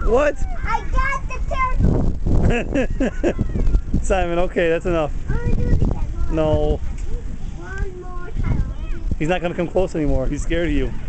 What? I got the turtle. Simon, okay, that's enough. I'm gonna do it again. No. One more time. He's not going to come close anymore. He's scared of you.